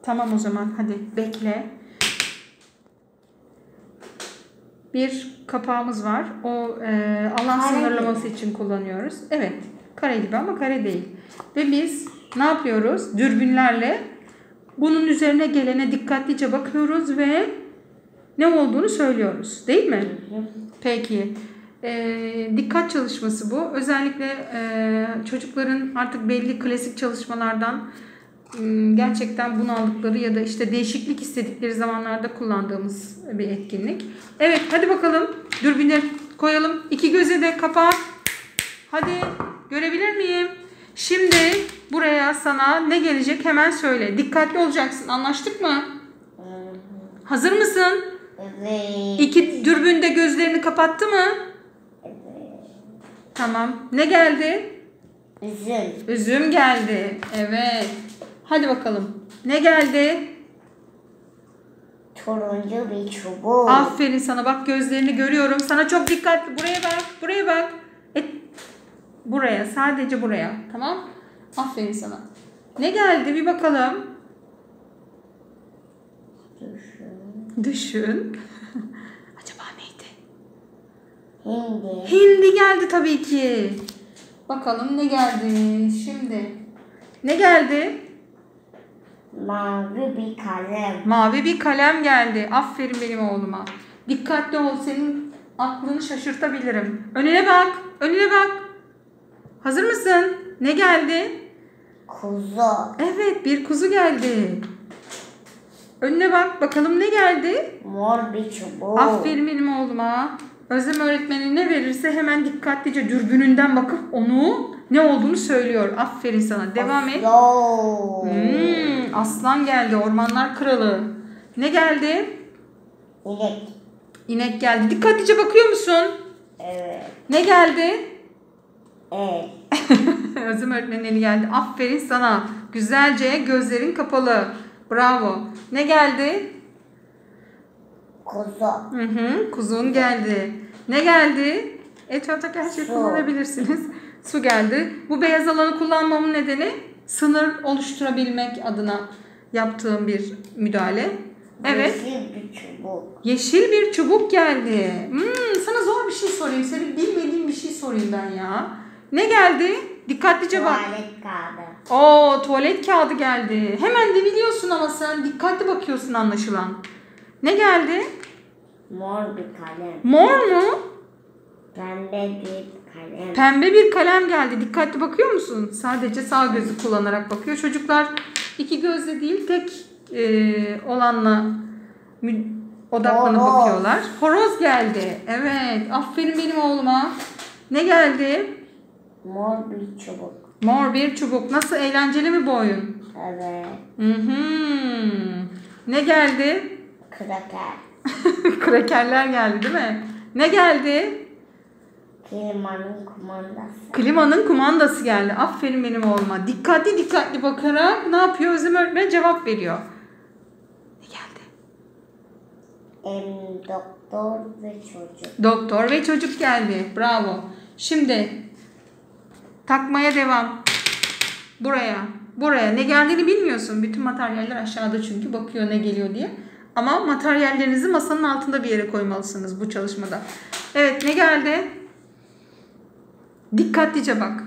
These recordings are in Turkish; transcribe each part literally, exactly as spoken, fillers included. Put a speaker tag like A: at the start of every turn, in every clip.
A: Tamam o zaman hadi bekle. Bir kapağımız var. O e, alan
B: Kare
A: sınırlaması
B: gibi.
A: için kullanıyoruz. Evet. Kare gibi ama kare değil. Ve biz ne yapıyoruz? Dürbünlerle bunun üzerine gelene dikkatlice bakıyoruz ve ne olduğunu söylüyoruz. Değil mi?
B: Hı hı.
A: Peki. E, dikkat çalışması bu. Özellikle e, çocukların artık belli klasik çalışmalardan e, gerçekten bunaldıkları ya da işte değişiklik istedikleri zamanlarda kullandığımız bir etkinlik. Evet hadi bakalım. Dürbünleri koyalım. İki göze de kapat. Hadi görebilir miyim? Şimdi buraya sana ne gelecek hemen söyle. Dikkatli olacaksın. Anlaştık mı?
B: Hı hı.
A: Hazır mısın?
B: Evet.
A: İki dürbün de gözlerini kapattı mı?
B: Evet.
A: Tamam. Ne geldi?
B: Üzüm.
A: Üzüm geldi. Evet. Hadi bakalım. Ne geldi?
B: Turuncu bir çubuk.
A: Aferin sana. Bak gözlerini görüyorum. Sana çok dikkatli. Buraya bak. Buraya bak. Et. Buraya. Sadece buraya. Tamam. Aferin sana. Ne geldi? Bir bakalım.
B: Düşün.
A: Düşün. Acaba neydi?
B: Hindi.
A: Hindi geldi tabii ki. Bakalım ne geldi şimdi. Ne geldi?
B: Mavi bir kalem.
A: Mavi bir kalem geldi. Aferin benim oğluma. Dikkatli ol. Senin aklını şaşırtabilirim. Önüne bak. Önüne bak. Hazır mısın? Ne geldi?
B: Kuzu.
A: Evet bir kuzu geldi. Önüne bak. Bakalım ne geldi?
B: Mor bir çubuk.
A: Aferin benim oğluma. Özlem öğretmeni ne verirse hemen dikkatlice dürbününden bakıp onu ne olduğunu söylüyor. Aferin sana. Devam et.
B: Aslan.
A: Hmm, aslan geldi. Ormanlar kralı. Ne geldi?
B: İnek.
A: İnek geldi. Dikkatlice bakıyor musun?
B: Evet.
A: Ne geldi?
B: Evet.
A: Özlem öğretmenin eli geldi. Aferin sana. Güzelce gözlerin kapalı. Bravo. Ne geldi?
B: Kuzu.
A: Hı hı, kuzun geldi. Ne geldi? Etraftaki her şeyi
B: Su.
A: kullanabilirsiniz. Su geldi. Bu beyaz alanı kullanmamın nedeni sınır oluşturabilmek adına yaptığım bir müdahale. Evet.
B: Yeşil bir çubuk.
A: Yeşil bir çubuk geldi. Hmm, sana zor bir şey sorayım. Senin bilmediğin bir şey sorayım ben ya. Ne geldi? Dikkatlice bak.
B: Tuvalet kağıdı.
A: Oo, tuvalet kağıdı geldi. Hemen de biliyorsun ama sen dikkatli bakıyorsun anlaşılan. Ne geldi?
B: Mor bir kalem.
A: Mor mu?
B: Pembe bir kalem.
A: Pembe bir kalem geldi. Dikkatli bakıyor musun? Sadece sağ gözü kullanarak bakıyor. Çocuklar iki gözle değil tek e, olanla mü- odaklanıp
B: Horoz.
A: bakıyorlar. Horoz geldi. Evet. Aferin benim oğluma. Ne geldi?
B: Mor bir çubuk.
A: Mor bir çubuk. Nasıl eğlenceli mi bu oyun?
B: Evet.
A: Hı-hı. Ne geldi?
B: Kraker.
A: Krakerler geldi değil mi? Ne geldi?
B: Klimanın kumandası.
A: Klimanın kumandası geldi. Aferin benim oğluma. Dikkatli dikkatli bakarak ne yapıyor? Özlem öğretmen cevap veriyor. Ne geldi?
B: Em, doktor ve çocuk.
A: Doktor ve çocuk geldi. Bravo. Şimdi takmaya devam. Buraya. Buraya. Ne geldiğini bilmiyorsun. Bütün materyaller aşağıda çünkü. Bakıyor ne geliyor diye. Ama materyallerinizi masanın altında bir yere koymalısınız bu çalışmada. Evet ne geldi? Dikkatlice bak.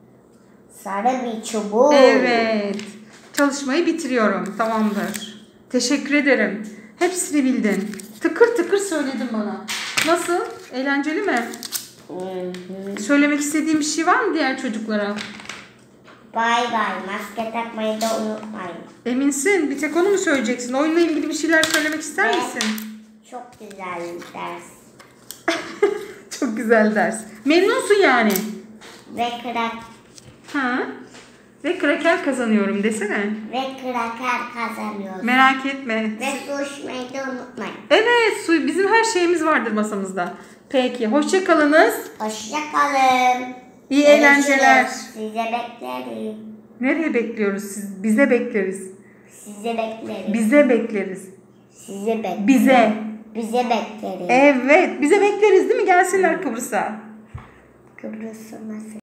B: Sarı bir çubuk.
A: Evet. Çalışmayı bitiriyorum. Tamamdır. Teşekkür ederim. Hepsini bildin. Tıkır tıkır söyledin bana. Nasıl? Eğlenceli mi?
B: Hı hı.
A: Söylemek istediğim bir şey var mı diğer çocuklara?
B: Bay bay. Maske takmayı da unutmayın.
A: Eminsin. Bir tek onu mu söyleyeceksin? Oyunla ilgili bir şeyler söylemek ister
B: Ve
A: misin?
B: çok güzel ders.
A: Çok güzel ders. Memnunsun yani.
B: Ve krak
A: Ha? Ve kraker kazanıyorum desene.
B: ve kraker kazanıyoruz.
A: Merak etme.
B: Ve su içmeyi de unutmayın.
A: Evet, su bizim her şeyimiz vardır masamızda. Peki, hoşça kalınız.
B: Hoşça kalın.
A: İyi eğlenceler.
B: Size beklerim.
A: Nereye bekliyoruz siz? Bize bekleriz.
B: Size beklerim.
A: Bize bekleriz.
B: Size beklerim.
A: Bize.
B: Bize beklerim.
A: Evet, bize bekleriz değil mi? Gelsinler Kıbrıs'a.
B: Kıbrıs'a nasıl?